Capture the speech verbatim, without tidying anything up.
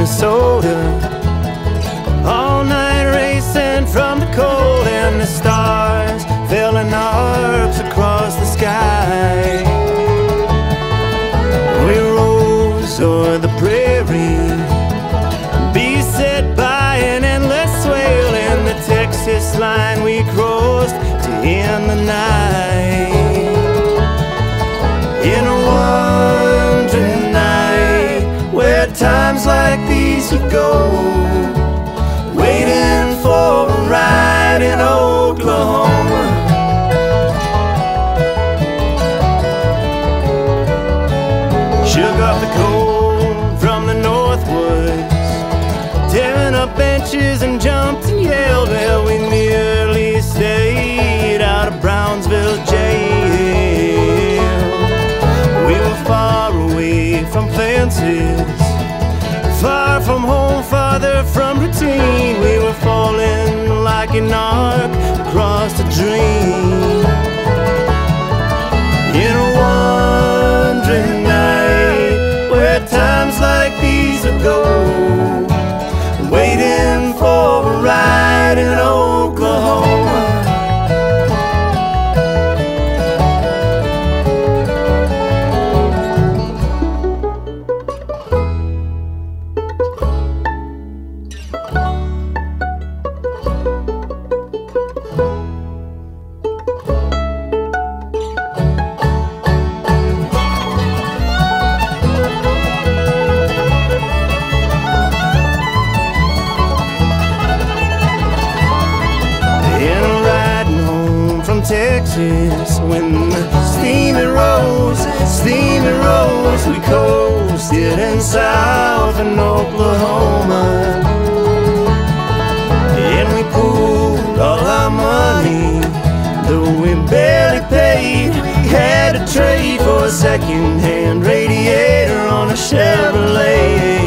Minnesota, all night racing from the cold, and the stars fell in arcs across the sky. We rose o'er the prairie, beset by an endless swale, and the Texas line we crossed to end the night. In a wandering night where times like these would go, waiting for a ride in Oklahoma. Shook off the cold from the north woods, tearing up benches and jumped and yelled. Well, we nearly stayed out of Brownsville jail. We were far away from fences, far from home, farther from routine. We were falling like an arc across a dream. In a wandering night where times like these would go, waiting for a ride in Oklahoma. Texas, when the steamy rose, steamy rose, we coasted in south in Oklahoma. And we pooled all our money, though we barely paid. We had to trade for a second-hand radiator on a Chevrolet.